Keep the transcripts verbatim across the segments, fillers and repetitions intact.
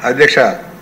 అధ్యక్ష,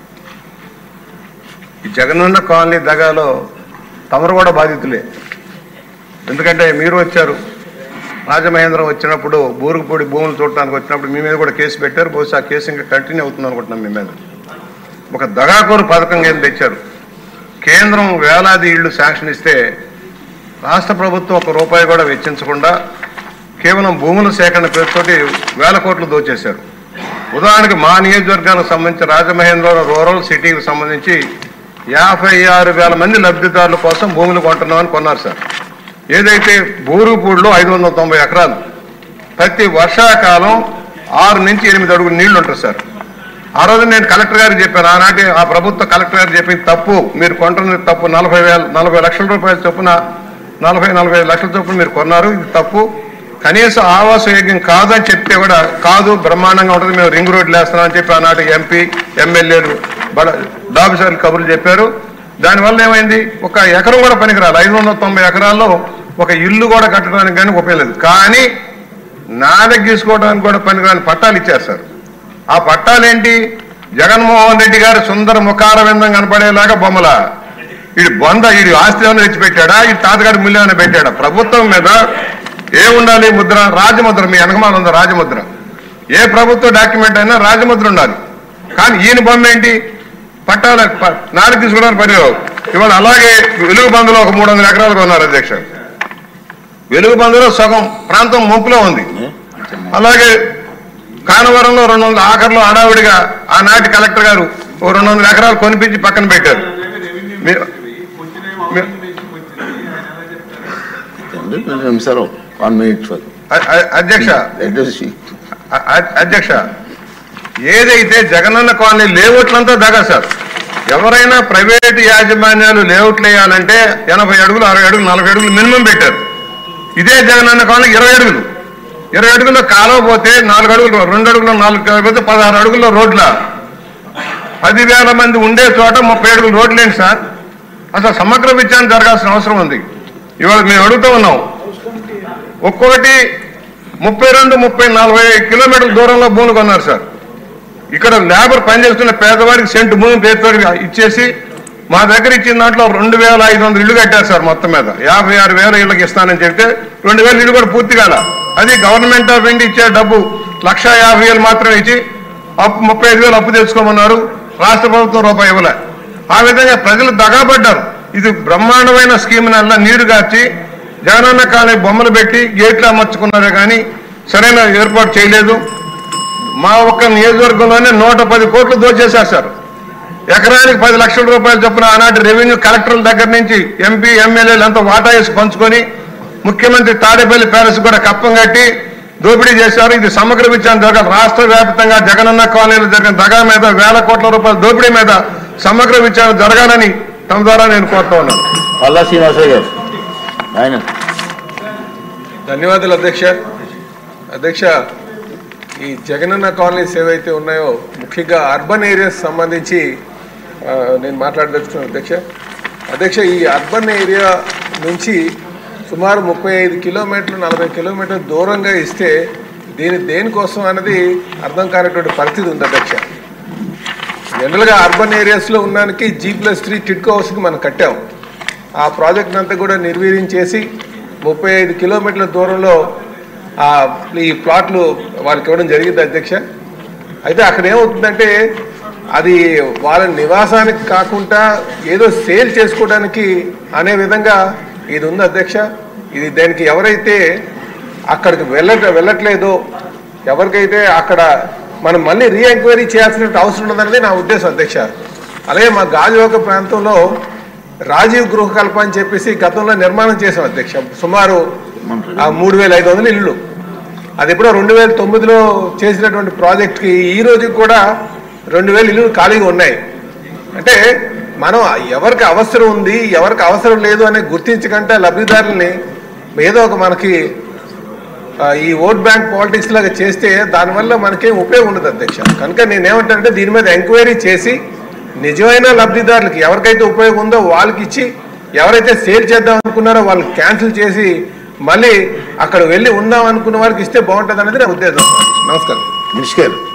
ఈ జగనన్న కాలనీ దగాలో తమరు కూడా బాధితులే. ఎందుకంటే మీరు వచ్చారు, రాజమహేంద్రం వచ్చినప్పుడు బూరుగుపూడి భూములు చూడటానికి వచ్చినప్పుడు మీ మీద కూడా కేసు పెట్టారు. బహుశా ఆ కేసు ఇంకా కంటిన్యూ అవుతుంది అనుకుంటున్నాం. మీ మీద ఒక దగాకోరు పథకం ఏం తెచ్చారు. కేంద్రం వేలాది ఇళ్లు శాంక్షన్ ఇస్తే రాష్ట్ర ప్రభుత్వం ఒక రూపాయి కూడా వెచ్చించకుండా కేవలం భూముల సేకరణ పేరుతోటి వేల కోట్లు దోచేశారు. ఉదాహరణకి మా నియోజకవర్గానికి సంబంధించి రాజమహేంద్రవరం రూరల్ సిటీకి సంబంధించి యాభై ఆరు వేల మంది లబ్ధిదారుల కోసం భూములు కొంటున్నామని కొన్నారు సార్. ఏదైతే బూరుగుపూడిలో ఐదు వందల తొంభై ఎకరాలు ప్రతి వర్షాకాలం ఆరు నుంచి ఎనిమిది అడుగులు నీళ్లు ఉంటారు సార్. ఆ రోజు నేను కలెక్టర్ గారికి చెప్పాను, ఆనాటి ఆ ప్రభుత్వ కలెక్టర్ గారు చెప్పింది తప్పు, మీరు కొంటున్నది తప్పు, నలభై వేల నలభై లక్షల రూపాయల చొప్పున నలభై నలభై లక్షల చొప్పున మీరు కొన్నారు, ఇది తప్పు, కనీస ఆవాస యోగ్యం కాదని చెప్తే కూడా కాదు బ్రహ్మాండంగా ఉంటుంది, మేము రింగ్ రోడ్లు వేస్తున్నామని చెప్పి ఆనాటి ఎంపీ ఎమ్మెల్యేలు బడ డాబిసార్లు కబుర్లు చెప్పారు. దానివల్ల ఏమైంది, ఒక ఎకరం కూడా పనికిరాలి. ఐదు వందల తొంభై ఎకరాల్లో ఒక ఇల్లు కూడా కట్టడానికి కానీ ఉపయోగలేదు. కానీ నాదె గీసుకోవడానికి కూడా పనికిరాని పట్టాలు ఇచ్చారు సార్. ఆ పట్టాలేంటి, జగన్మోహన్ రెడ్డి గారు సుందర ముఖార విందం కనపడేలాగా బొమ్మల వీడి బొంద, వీడి ఆస్తి ఏమైనా తెచ్చిపెట్టాడా, ఈ తాతగారి ముళ్ళు ఏమైనా పెట్టాడా? ప్రభుత్వం మీద ఏముండాలి, ముద్ర, రాజముద్ర. మీ వెనకమాల ఉంది రాజముద్ర. ఏ ప్రభుత్వ డాక్యుమెంట్ అయినా రాజముద్ర ఉండాలి. కానీ ఈయన బొమ్మ ఏంటి, పట్టాల నాలుగు తీసుకోవడానికి పనిరావు. ఇవాళ అలాగే వెలుగు బంధులో ఒక మూడు వందల ఎకరాలు కొన్నారు అధ్యక్ష. వెలుగు బంధులో సగం ప్రాంతం ముంపులో ఉంది. అలాగే కానవరంలో రెండు వందల ఆఖరిలో హడావిడిగా ఆనాటి కలెక్టర్ గారు ఓ రెండు వందల ఎకరాలు కొనిపించి పక్కన పెట్టారు. అధ్యక్ష అధ్యక్ష ఏదైతే జగనన్న కాలనీ లేఅవుట్లంతా దగా సార్. ఎవరైనా ప్రైవేటు యాజమాన్యాలు లేఅవుట్లు వేయాలంటే ఎనభై అడుగులు అరవై అడుగులు నలభై అడుగులు మినిమం పెట్టారు. ఇదే జగనన్న కాలనీ ఇరవై అడుగులు ఇరవై అడుగుల్లో కాలువ పోతే నాలుగు అడుగులు రెండు అడుగులు నాలుగు పోతే పదహారు అడుగుల్లో రోడ్ల పదివేల మంది ఉండే చోట ముప్పై అడుగులు రోడ్లు ఏంటి సార్? అసలు సమగ్ర విచారణ జరగాల్సిన అవసరం ఉంది. ఇవాళ మేము అడుగుతూ ఉన్నాం, ఒక్కొక్కటి ముప్పై రెండు ముప్పై నలభై కిలోమీటర్ల దూరంలో భూములు కొన్నారు సార్. ఇక్కడ లేబర్ పనిచేస్తున్న పేదవాడికి సెంటు భూమి పేరుతో ఇచ్చేసి మా దగ్గర ఇచ్చిన దాంట్లో రెండు వేల ఐదు వందలు ఇల్లు కట్టారు సార్. మొత్తం మీద యాభై ఆరు వేల ఇళ్ళకి ఇస్తానని చెప్తే రెండు వేల ఇల్లు కూడా పూర్తి కాల. అది గవర్నమెంట్ ఆఫ్ ఇండియా ఇచ్చే డబ్బు లక్ష యాభై వేలు మాత్రమే ఇచ్చి అప్పు ముప్పై ఐదు వేలు అప్పు తెచ్చుకోమన్నారు. రాష్ట్ర ప్రభుత్వం రూపాయి ఇవ్వలే. ఆ విధంగా ప్రజలు దగాపడ్డారు. ఇది బ్రహ్మాండమైన స్కీమ్ నల్లా నీరు గార్చి జగనన్న కాలనీ బొమ్మలు పెట్టి గేట్లు అమర్చుకున్నారే కానీ సరైన ఏర్పాటు చేయలేదు. మా ఒక్క నియోజకవర్గంలోనే నూట పది కోట్లు దోచేశారు సార్. ఎకరానికి పది లక్షల రూపాయలు చొప్పున ఆనాటి రెవెన్యూ కలెక్టర్ల దగ్గర నుంచి ఎంపీ ఎమ్మెల్యేలు అంతా వాటా వేసి పంచుకొని ముఖ్యమంత్రి తాడేపల్లి ప్యాలెస్ కూడా కప్పం కట్టి దోపిడీ చేశారు. ఇది సమగ్ర విచారణ జరగాలి. రాష్ట్ర వ్యాప్తంగా జగనన్న కాలనీలో జరిగిన దగా మీద వేల కోట్ల రూపాయల దోపిడీ మీద సమగ్ర విచారణ జరగాలని తమ ద్వారా నేను కోరుతా ఉన్నాను. ధన్యవాదాలు అధ్యక్ష. అధ్యక్ష, ఈ జగనన్న కాలనీస్ ఏవైతే ఉన్నాయో ముఖ్యంగా అర్బన్ ఏరియాస్ సంబంధించి నేను మాట్లాడదలుచుకున్నాను అధ్యక్ష. అధ్యక్ష, ఈ అర్బన్ ఏరియా నుంచి సుమారు ముప్పై ఐదు కిలోమీటర్లు నలభై కిలోమీటర్లు దూరంగా ఇస్తే దీని దేనికోసం అన్నది అర్థం కానటువంటి పరిస్థితి ఉంది అధ్యక్ష. జనరల్గా అర్బన్ ఏరియాస్లో ఉన్నానికి జీ ప్లస్ త్రీ టిడ్కో హౌస్కి మనం కట్టాం. ఆ ప్రాజెక్ట్ అంతా కూడా నిర్వీర్యం చేసి ముప్పై ఐదు కిలోమీటర్ల దూరంలో ఈ ప్లాట్లు వాళ్ళకి ఇవ్వడం జరిగింది అధ్యక్ష. అయితే అక్కడ ఏమవుతుందంటే అది వాళ్ళ నివాసానికి కాకుండా ఏదో సేల్ చేసుకోవడానికి అనే విధంగా ఇది ఉంది అధ్యక్ష. ఇది దానికి ఎవరైతే అక్కడికి వెళ్ళ వెళ్ళట్లేదో ఎవరికైతే అక్కడ మనం మళ్ళీ రీ ఎంక్వైరీ చేయాల్సిన అవసరం ఉన్నదనేది నా ఉద్దేశం అధ్యక్ష. అలాగే మా గాజువాక ప్రాంతంలో రాజీవ్ గృహకల్ప అని చెప్పేసి గతంలో నిర్మాణం చేసాం అధ్యక్ష. సుమారు మూడు వేల ఐదు వందల ఇళ్ళు. అది ఎప్పుడో రెండు వేల తొమ్మిదిలో చేసినటువంటి ప్రాజెక్ట్కి ఈ రోజుకి కూడా రెండు వేల ఇళ్ళు ఖాళీగా ఉన్నాయి. అంటే మనం ఎవరికి అవసరం ఉంది ఎవరికి అవసరం లేదు అని గుర్తించకంటే లబ్ధిదారుల్ని ఏదో ఒక మనకి ఈ ఓట్ బ్యాంక్ పాలిటిక్స్ లాగా చేస్తే దానివల్ల మనకేం ఉపయోగం ఉండదు అధ్యక్ష. కనుక నేనేమంటానంటే దీని మీద ఎంక్వైరీ చేసి నిజమైన లబ్ధిదారులకి ఎవరికైతే ఉపయోగం ఉందో వాళ్ళకి ఇచ్చి ఎవరైతే సేల్ చేద్దాం అనుకున్నారో వాళ్ళకి క్యాన్సిల్ చేసి మళ్ళీ అక్కడ వెళ్ళి ఉందాం అనుకున్న వారికి ఇస్తే బాగుంటుంది అనేది నా ఉద్దేశం. నమస్కారం.